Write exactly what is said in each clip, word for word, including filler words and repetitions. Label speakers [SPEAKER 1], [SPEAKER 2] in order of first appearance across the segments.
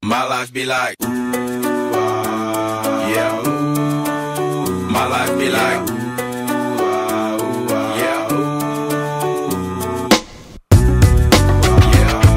[SPEAKER 1] My life be like, ooh, ah, yeah, ooh. My life be like, ooh, ah, ooh, ah, yeah, ooh. Yeah,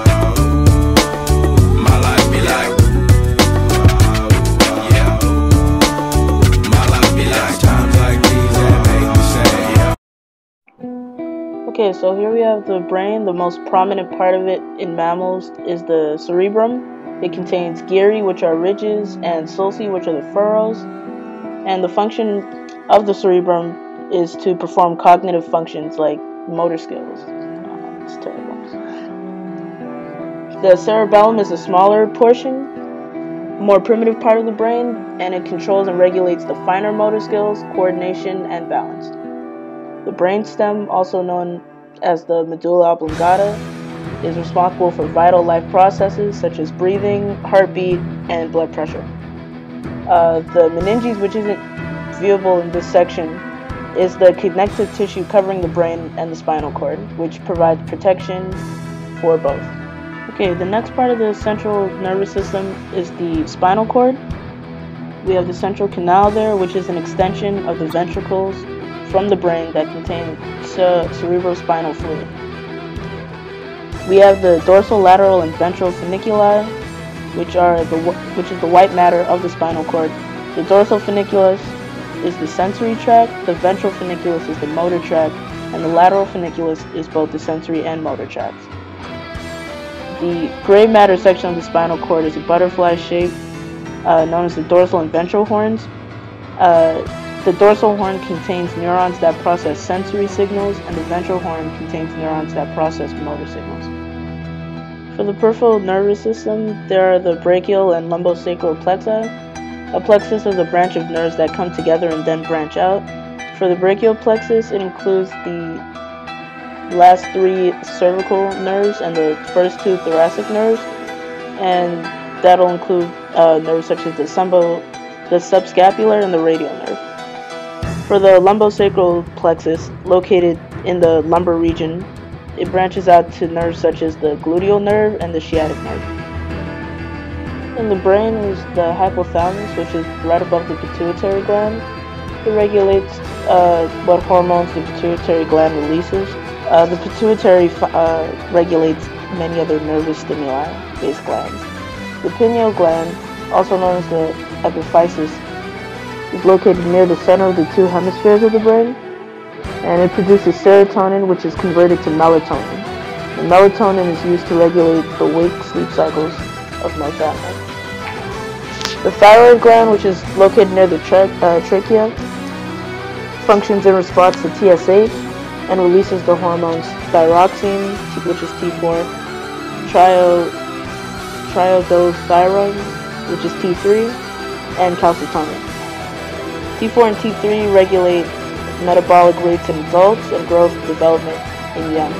[SPEAKER 1] ooh. My life be like, ooh, ah, yeah, ooh. My life be like times like these that make me say, yeah.
[SPEAKER 2] Okay, so here we have the brain. The most prominent part of it in mammals is the cerebrum. It contains gyri, which are ridges, and sulci, which are the furrows. And the function of the cerebrum is to perform cognitive functions like motor skills. Oh, it's terrible. The cerebellum is a smaller portion, more primitive part of the brain, and it controls and regulates the finer motor skills, coordination, and balance. The brainstem, also known as the medulla oblongata, is responsible for vital life processes such as breathing, heartbeat, and blood pressure. Uh, the meninges, which isn't viewable in this section, is the connective tissue covering the brain and the spinal cord, which provides protection for both. Okay, the next part of the central nervous system is the spinal cord. We have the central canal there, which is an extension of the ventricles from the brain that contain ce- cerebrospinal fluid. We have the dorsolateral and ventral funiculi, which are the which is the white matter of the spinal cord. The dorsal funiculus is the sensory tract, the ventral funiculus is the motor tract, and the lateral funiculus is both the sensory and motor tracts. The gray matter section of the spinal cord is a butterfly shape, uh, known as the dorsal and ventral horns. Uh, The dorsal horn contains neurons that process sensory signals, and the ventral horn contains neurons that process motor signals. For the peripheral nervous system, there are the brachial and lumbosacral plexi. A plexus is a branch of nerves that come together and then branch out. For the brachial plexus, it includes the last three cervical nerves and the first two thoracic nerves, and that'll include uh, nerves such as the, sumbo, the subscapular and the radial nerve. For the lumbosacral plexus, located in the lumbar region, it branches out to nerves such as the gluteal nerve and the sciatic nerve. In the brain is the hypothalamus, which is right above the pituitary gland. It regulates uh, what hormones the pituitary gland releases. Uh, the pituitary uh, regulates many other nervous stimuli-based glands. The pineal gland, also known as the epiphysis, is located near the center of the two hemispheres of the brain, and it produces serotonin, which is converted to melatonin. And melatonin is used to regulate the wake-sleep cycles of most animals. The thyroid gland, which is located near the tra uh, trachea, functions in response to T S H and releases the hormones thyroxine, which is T four, trio triiodothyronine, which is T three, and calcitonin. T four and T three regulate metabolic rates in adults and growth development in young.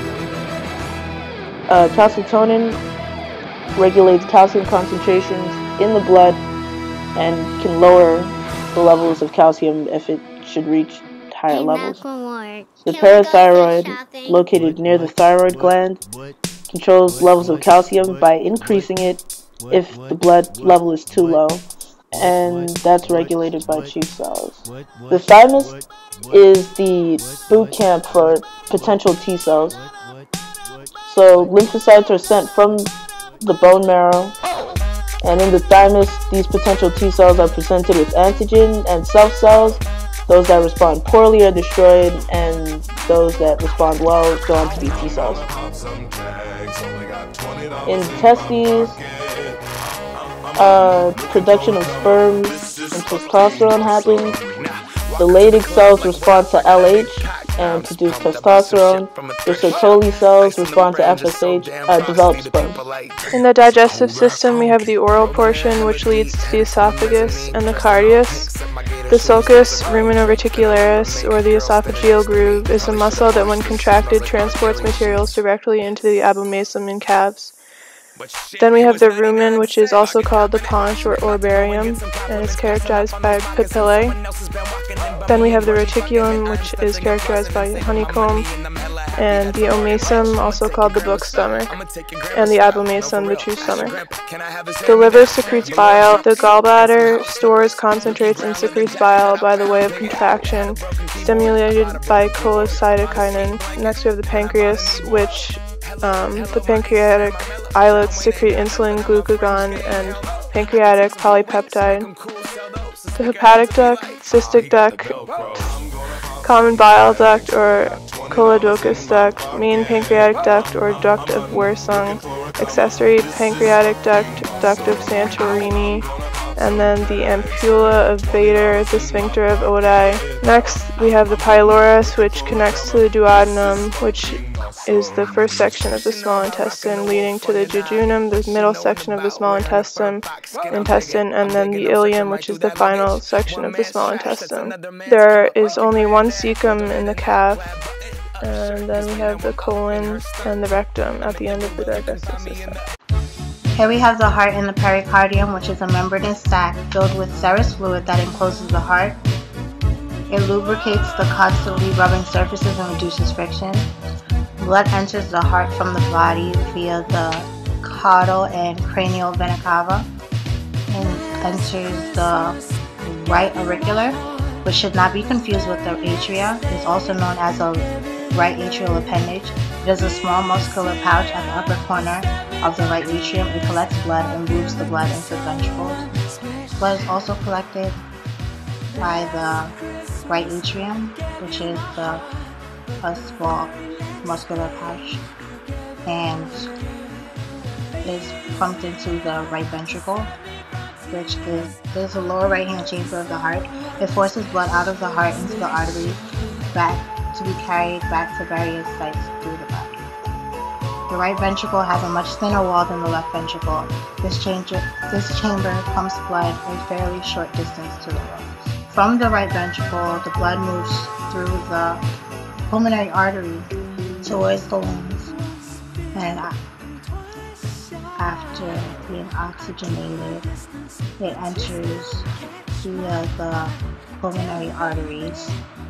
[SPEAKER 2] Uh, calcitonin regulates calcium concentrations in the blood and can lower the levels of calcium if it should reach higher levels. The parathyroid, located near the thyroid gland, controls levels of calcium by increasing it if the blood level is too low, and that's regulated by chief cells. The thymus is the boot camp for potential T cells. So lymphocytes are sent from the bone marrow, and in the thymus, these potential T cells are presented with antigen and self cells. Those that respond poorly are destroyed, and those that respond well go on to be T cells. In testes, uh, production of sperm and testosterone happens. The Leydig cells respond to L H and produce testosterone. The Sertoli cells respond to F S H, uh, develop sperm.
[SPEAKER 3] In the digestive system, we have the oral portion, which leads to the esophagus and the cardius. The sulcus ruminoreticularis, or the esophageal groove, is a muscle that, when contracted, transports materials directly into the abomasum in calves. Then we have the rumen, which is also called the paunch or orbarium, and is characterized by papillae. Then we have the reticulum, which is characterized by honeycomb. and the omasum, also called the book stomach, and the abomasum, the true stomach. The liver secretes bile. The gallbladder stores, concentrates, and secretes bile by the way of contraction, stimulated by cholecytokinin. Next we have the pancreas, which um, the pancreatic islets secrete insulin, glucagon, and pancreatic polypeptide. The hepatic duct, cystic duct, common bile duct or choledochous duct, main pancreatic duct or duct of Wirsung, accessory pancreatic duct, duct of Santorini, and then the ampulla of Vater, the sphincter of Oddi. Next, we have the pylorus, which connects to the duodenum, which is the first section of the small intestine, leading to the jejunum, the middle section of the small intestine, intestine, and then the ileum, which is the final section of the small intestine. There is only one cecum in the calf, and then we have the colon and the rectum at the end of the digestive system.
[SPEAKER 4] Here we have the heart and the pericardium, which is a membranous sac filled with serous fluid that encloses the heart. It lubricates the constantly rubbing surfaces and reduces friction. Blood enters the heart from the body via the caudal and cranial vena cava and enters the right auricular, which should not be confused with the atria. It is also known as a right atrial appendage. It is a small muscular pouch at the upper corner of the right atrium. It collects blood and moves the blood into the ventricles. Blood is also collected by the right atrium, which is the a small muscular pouch, and is pumped into the right ventricle, which is there's a lower right hand chamber of the heart. It forces blood out of the heart into the artery back to be carried back to various sites through the body. The right ventricle has a much thinner wall than the left ventricle. This, changer, this chamber pumps blood a fairly short distance to the lungs. From the right ventricle, the blood moves through the pulmonary artery towards the lungs, and after being oxygenated, it enters via the pulmonary arteries.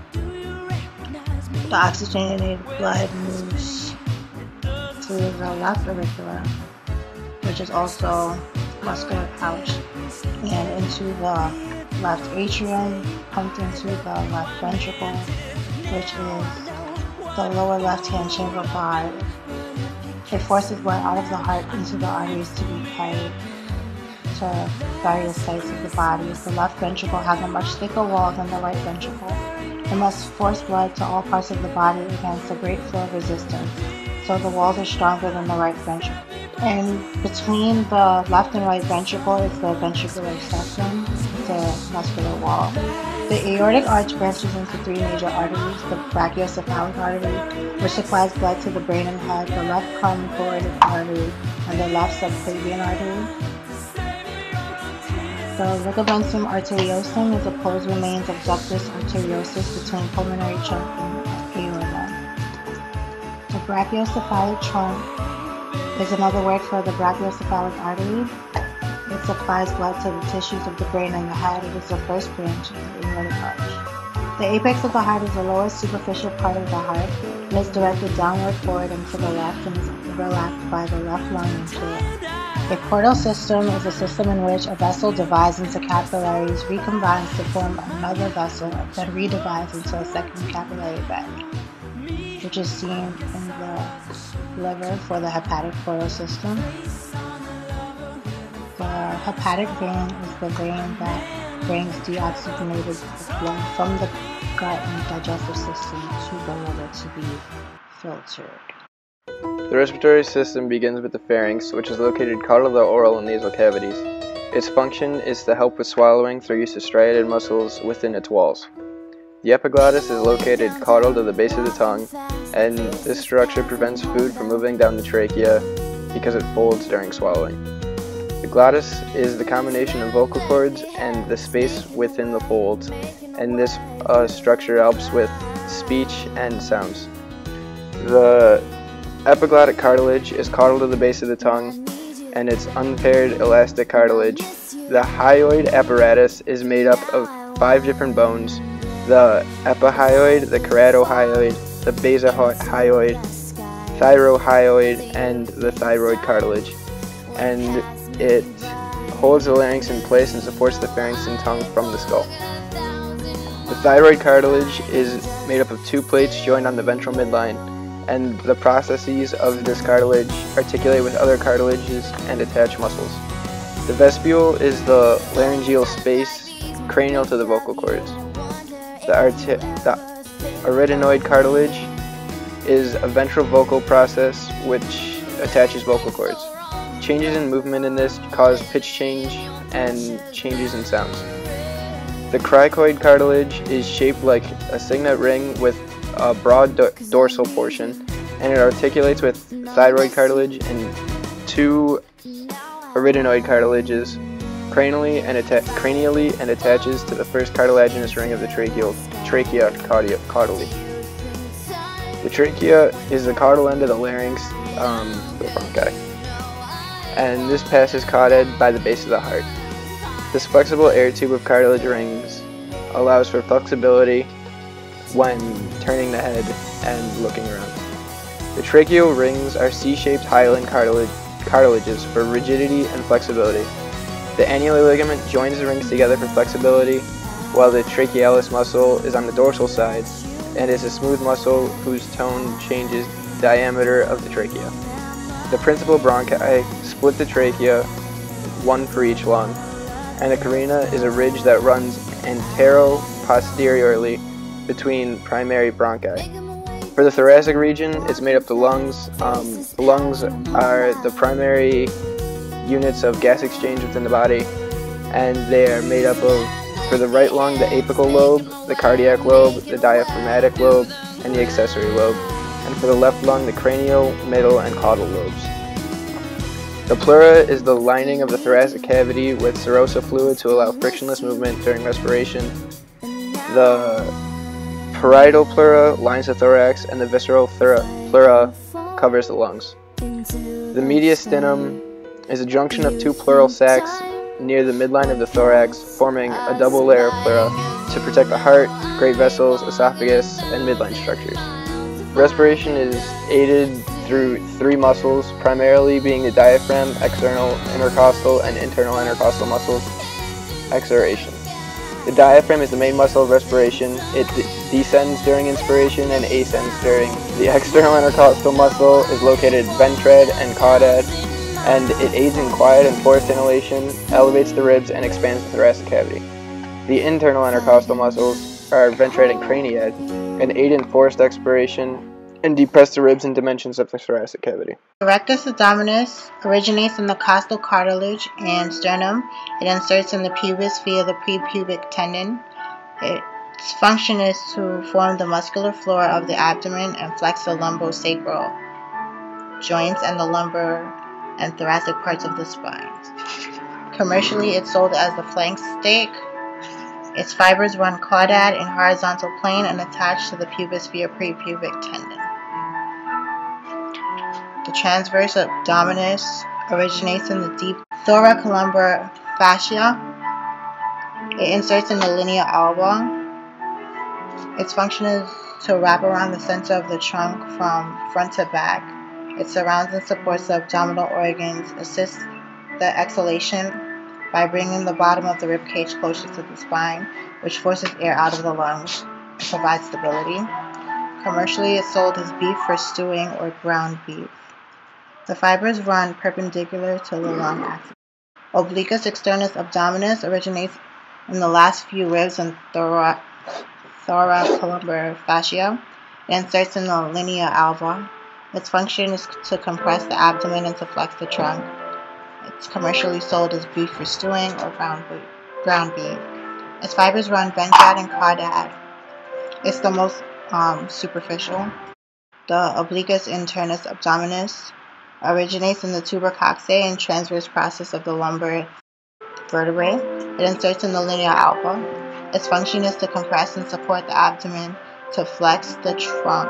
[SPEAKER 4] The oxygenated blood moves through the left auricular, which is also muscular pouch, and into the left atrium, pumped into the left ventricle, which is the lower left-hand chamber of the heart. It forces blood out of the heart into the arteries to be carried to various sites of the body. The left ventricle has a much thicker wall than the right ventricle. It must force blood to all parts of the body against a great flow of resistance, so the walls are stronger than the right ventricle. And between the left and right ventricle is the ventricular septum, the muscular wall. The aortic arch branches into three major arteries: the brachiocephalic artery, which supplies blood to the brain and head, the left carotid artery, and the left subclavian artery. The ligamentum arteriosum is opposed remains of ductus arteriosus between pulmonary trunk and aorta. The brachiocephalic trunk is another word for the brachiocephalic artery. It supplies blood to the tissues of the brain and the head. It is the first branch of the aortic arch. The apex of the heart is the lowest superficial part of the heart. It is directed downward, forward, and to the left, and is overlapped by the left lung and trach. A portal system is a system in which a vessel divides into capillaries, recombines to form another vessel, then redivides into a second capillary bed, which is seen in the liver for the hepatic portal system. The hepatic vein is the vein that brings deoxygenated blood from the gut and digestive system to the liver to be filtered.
[SPEAKER 5] The respiratory system begins with the pharynx, which is located caudal to the oral and nasal cavities. Its function is to help with swallowing through use of striated muscles within its walls. The epiglottis is located caudal to the base of the tongue, and this structure prevents food from moving down the trachea because it folds during swallowing. The glottis is the combination of vocal cords and the space within the folds, and this uh, structure helps with speech and sounds. The epiglottic cartilage is caudal to the base of the tongue, and it's unpaired elastic cartilage. The hyoid apparatus is made up of five different bones: the epihyoid, the keratohyoid, the basohyoid, thyrohyoid, and the thyroid cartilage, and it holds the larynx in place and supports the pharynx and tongue from the skull. The thyroid cartilage is made up of two plates joined on the ventral midline, and the processes of this cartilage articulate with other cartilages and attach muscles. The vestibule is the laryngeal space cranial to the vocal cords. The, arti the arytenoid cartilage is a ventral vocal process which attaches vocal cords. Changes in movement in this cause pitch change and changes in sounds. The cricoid cartilage is shaped like a signet ring with a broad do dorsal portion, and it articulates with thyroid cartilage and two arytenoid cartilages cranially and, cranially and attaches to the first cartilaginous ring of the tracheal trachea caudally. The trachea is the caudal end of the larynx, um, the bronchi, and this passes cauded by the base of the heart. This flexible air tube of cartilage rings allows for flexibility when turning the head and looking around. The tracheal rings are C-shaped hyaline cartilage, cartilages for rigidity and flexibility. The annular ligament joins the rings together for flexibility, while the trachealis muscle is on the dorsal side and is a smooth muscle whose tone changes the diameter of the trachea. The principal bronchi split the trachea, one for each lung, and the carina is a ridge that runs antero-posteriorly between primary bronchi. For the thoracic region, it's made up of the lungs. Um, the lungs are the primary units of gas exchange within the body, and they are made up of, for the right lung, the apical lobe, the cardiac lobe, the diaphragmatic lobe, and the accessory lobe, and for the left lung, the cranial, middle, and caudal lobes. The pleura is the lining of the thoracic cavity with serosa fluid to allow frictionless movement during respiration. The parietal pleura lines the thorax, and the visceral pleura covers the lungs. The mediastinum is a junction of two pleural sacs near the midline of the thorax, forming a double layer of pleura to protect the heart, great vessels, esophagus, and midline structures. Respiration is aided through three muscles, primarily being the diaphragm, external intercostal, and internal intercostal muscles. Exhalation. The diaphragm is the main muscle of respiration. It descends during inspiration and ascends during. The external intercostal muscle is located ventrad and caudad, and it aids in quiet and forced inhalation, elevates the ribs, and expands the thoracic cavity. The internal intercostal muscles are ventrad and craniad, and aid in forced expiration and depress the ribs and dimensions of the thoracic cavity.
[SPEAKER 4] The rectus abdominis originates in the costal cartilage and sternum. It inserts in the pubis via the prepubic tendon. Its function is to form the muscular floor of the abdomen and flex the lumbosacral joints and the lumbar and thoracic parts of the spine. Commercially, it's sold as the flank steak. Its fibers run caudad in horizontal plane and attach to the pubis via prepubic tendon. The transverse abdominis originates in the deep thoracolumbar fascia. It inserts in the linea alba. Its function is to wrap around the center of the trunk from front to back. It surrounds and supports the abdominal organs, assists the exhalation by bringing the bottom of the rib cage closer to the spine, which forces air out of the lungs and provides stability. Commercially, it's sold as beef for stewing or ground beef. The fibers run perpendicular to the lung axis. Obliquus externus abdominis originates in the last few ribs and thora thoracolumbar fascia. It inserts in the linea alba. Its function is to compress the abdomen and to flex the trunk. It's commercially sold as beef for stewing or ground beef. Ground beef. Its fibers run ventrad and caudad. It's the most um, superficial. The obliquus internus abdominis originates in the tubercocci and transverse process of the lumbar vertebrae. It inserts in the linea alba. Its function is to compress and support the abdomen to flex the trunk.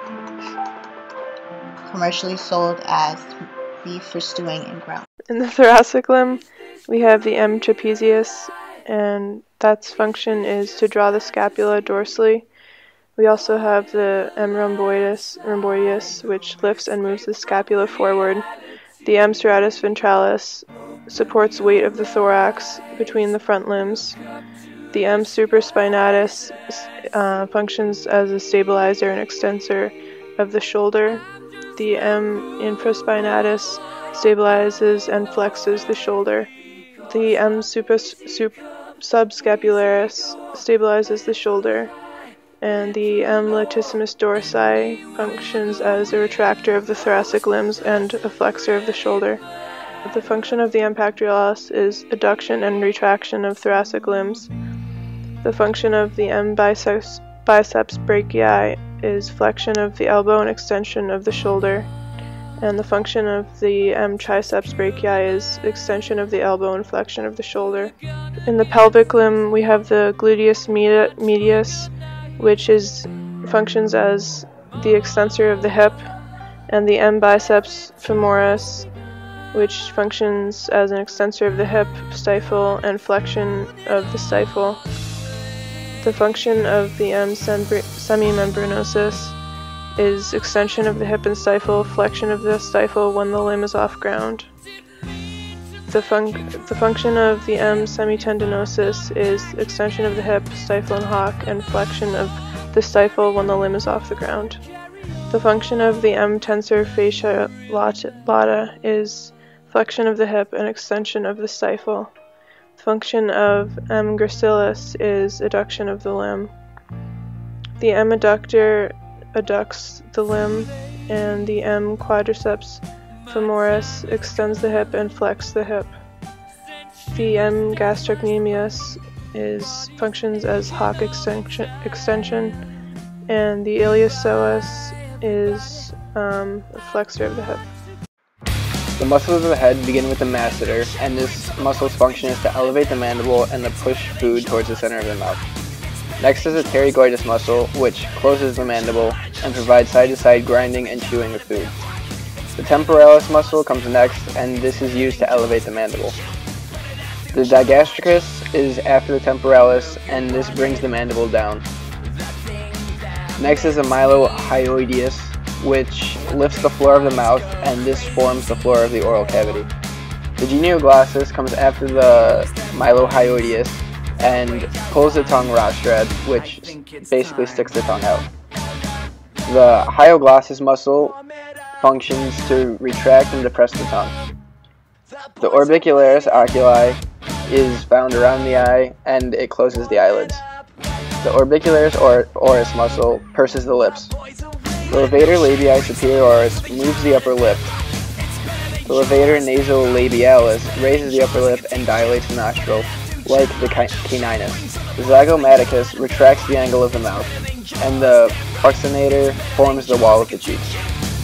[SPEAKER 4] Commercially sold as beef for stewing and ground.
[SPEAKER 3] In the thoracic limb, we have the M. trapezius, and that's function is to draw the scapula dorsally. We also have the M. rhomboideus, rhomboideus, which lifts and moves the scapula forward. The M. serratus ventralis supports weight of the thorax between the front limbs. The M. supraspinatus uh, functions as a stabilizer and extensor of the shoulder. The M. infraspinatus stabilizes and flexes the shoulder. The M. supra, sup, subscapularis stabilizes the shoulder. And the M. latissimus dorsi functions as a retractor of the thoracic limbs and a flexor of the shoulder. The function of the M. pectoralis is adduction and retraction of thoracic limbs. The function of the M. biceps, biceps brachii is flexion of the elbow and extension of the shoulder. And the function of the M. triceps brachii is extension of the elbow and flexion of the shoulder. In the pelvic limb, we have the gluteus medius, which is functions as the extensor of the hip, and the M. biceps femoris, which functions as an extensor of the hip, stifle, and flexion of the stifle. The function of the M. semimembranosus is extension of the hip and stifle, flexion of the stifle when the limb is off ground. The, fun the function of the M. semitendinosus is extension of the hip, stifle and hock, and flexion of the stifle when the limb is off the ground. The function of the M. tensor fascia lata is flexion of the hip and extension of the stifle. The function of M. gracilis is adduction of the limb. The M. adductor adducts the limb, and the M. quadriceps femoris extends the hip and flexes the hip. The M. gastrocnemius is functions as hock extension, extension and the iliopsoas is um, a flexor of the hip.
[SPEAKER 5] The muscles of the head begin with the masseter, and this muscle's function is to elevate the mandible and to push food towards the center of the mouth. Next is the pterygoides muscle, which closes the mandible and provides side-to-side grinding and chewing of food. The temporalis muscle comes next, and this is used to elevate the mandible. The digastricus is after the temporalis, and this brings the mandible down. Next is the mylohyoideus, which lifts the floor of the mouth, and this forms the floor of the oral cavity. The genioglossus comes after the mylohyoideus and pulls the tongue rostrad, which basically sticks the tongue out. The hyoglossus muscle functions to retract and depress the tongue. The orbicularis oculi is found around the eye, and it closes the eyelids. The orbicularis or oris muscle purses the lips. The levator labii superioris moves the upper lip. The levator nasolabialis raises the upper lip and dilates the nostril, like the caninus. The zygomaticus retracts the angle of the mouth, and the proxenator forms the wall of the cheeks.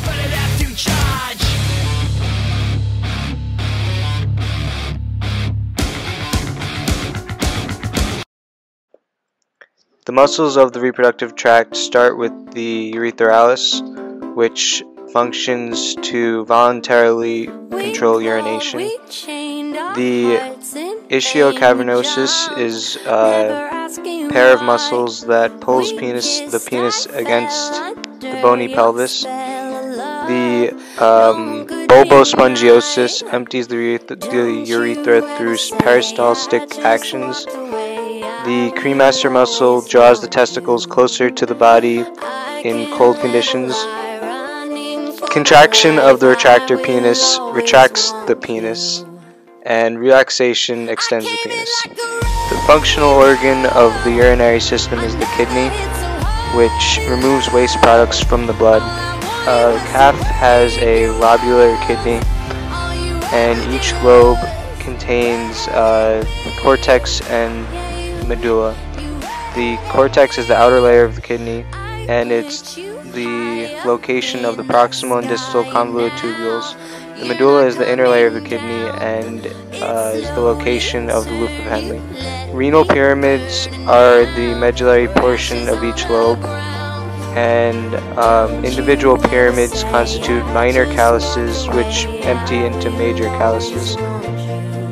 [SPEAKER 6] The muscles of the reproductive tract start with the urethralis, which functions to voluntarily control urination. The ischiocavernosus is a pair of muscles that pulls penis, the penis against the bony pelvis. The um, bulbospongiosus empties the urethra, the urethra through peristaltic actions. The cremaster muscle draws the testicles closer to the body in cold conditions. Contraction of the retractor penis retracts the penis, and relaxation extends the penis. The functional organ of the urinary system is the kidney, which removes waste products from the blood. Uh, the calf has a lobular kidney, and each lobe contains uh, cortex and medulla. The cortex is the outer layer of the kidney, and it's the location of the proximal and distal convoluted tubules. The medulla is the inner layer of the kidney and uh, is the location of the loop of Henle. Renal pyramids are the medullary portion of each lobe, and um, individual pyramids constitute minor calyces which empty into major calyces.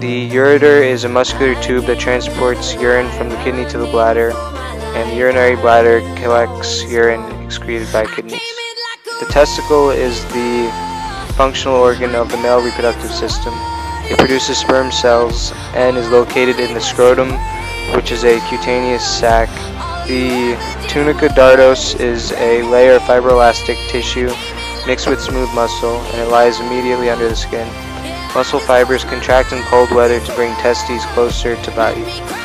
[SPEAKER 6] The ureter is a muscular tube that transports urine from the kidney to the bladder, and the urinary bladder collects urine excreted by kidneys. The testicle is the functional organ of the male reproductive system. It produces sperm cells and is located in the scrotum, which is a cutaneous sac. The tunica dartos is a layer of fibroelastic tissue mixed with smooth muscle, and it lies immediately under the skin. Muscle fibers contract in cold weather to bring testes closer to body.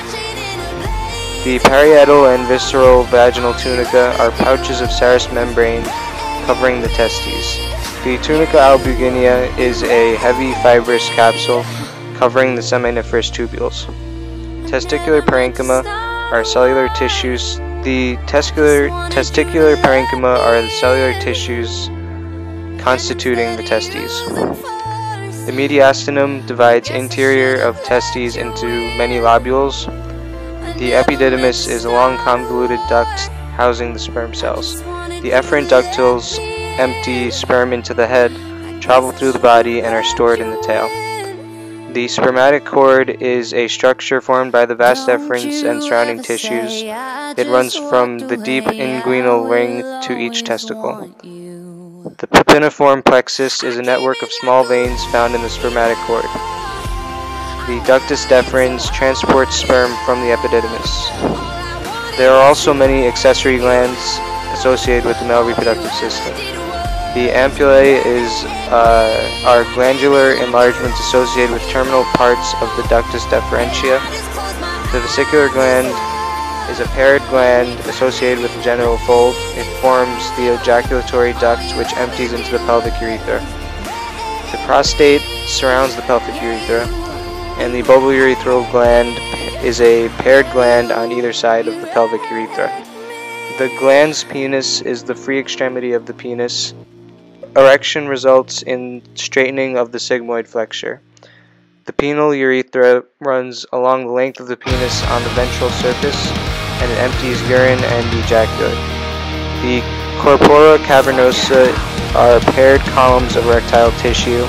[SPEAKER 6] The parietal and visceral vaginal tunica are pouches of serous membrane covering the testes. The tunica albuginea is a heavy fibrous capsule covering the seminiferous tubules. Testicular parenchyma are cellular tissues. The testicular, testicular parenchyma are the cellular tissues constituting the testes. The mediastinum divides interior of testes into many lobules. The epididymis is a long convoluted duct housing the sperm cells. The efferent ductils empty sperm into the head, travel through the body, and are stored in the tail. The spermatic cord is a structure formed by the vas efferents and surrounding tissues. It runs from the deep inguinal ring to each testicle. The pupiniform plexus is a network of small veins found in the spermatic cord. The ductus deferens transports sperm from the epididymis. There are also many accessory glands associated with the male reproductive system. The ampullae is, uh, are glandular enlargements associated with terminal parts of the ductus deferentia. The vesicular gland is a paired gland associated with the genital fold. It forms the ejaculatory duct which empties into the pelvic urethra. The prostate surrounds the pelvic urethra, and the bulbourethral gland is a paired gland on either side of the pelvic urethra. The glans penis is the free extremity of the penis. Erection results in straightening of the sigmoid flexure. The penile urethra runs along the length of the penis on the ventral surface, and it empties urine and ejaculate. The corpora cavernosa are paired columns of erectile tissue,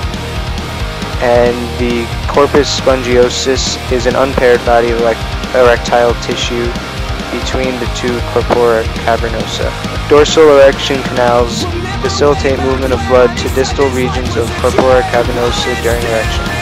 [SPEAKER 6] and the corpus spongiosus is an unpaired body of erectile tissue between the two corpora cavernosa. Dorsal erection canals facilitate movement of blood to distal regions of corpora cavernosa during erection.